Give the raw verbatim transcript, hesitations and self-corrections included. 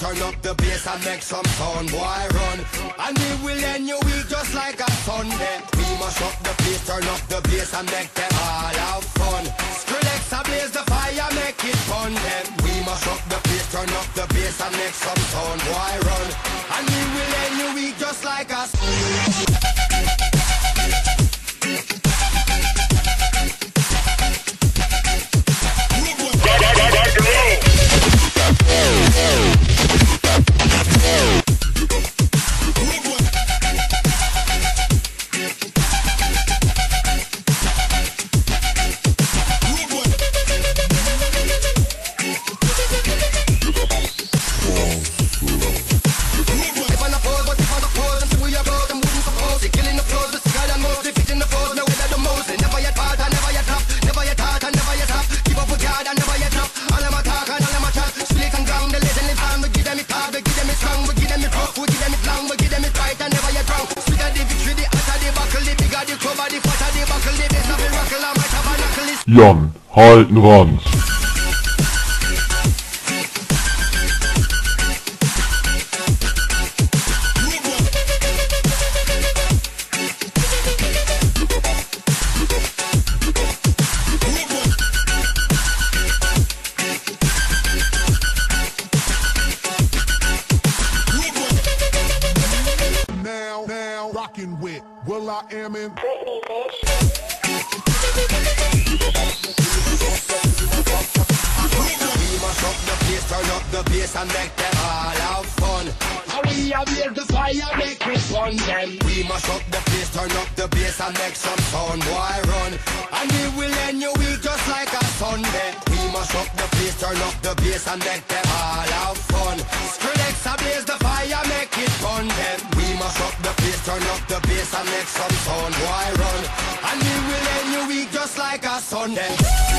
turn up the bass and make some sound, boy, run. And we will end your week just like a Sunday. We must up the place, turn up the bass and make them all have fun. Skrillex ablaze the fire, make it fun. Then we must up the place, turn up the bass and make some sound, boy, run. And we will end your week just like a Jan, halten Rand. Now, now, rockin' with Will I Am in Britney, bitch. turn up the bass and make them all have fun. And we have here the fire, make it fun then. We must up the place, turn up the bass and make some sound, boy, run. And we will end your week just like a Sunday. We must up the place, turn up the bass and make them all have fun. Skrillex ablaze the fire, make it fun then. We must up the place, turn up the bass and make some sound, boy, run. And we will end your week just like a Sunday.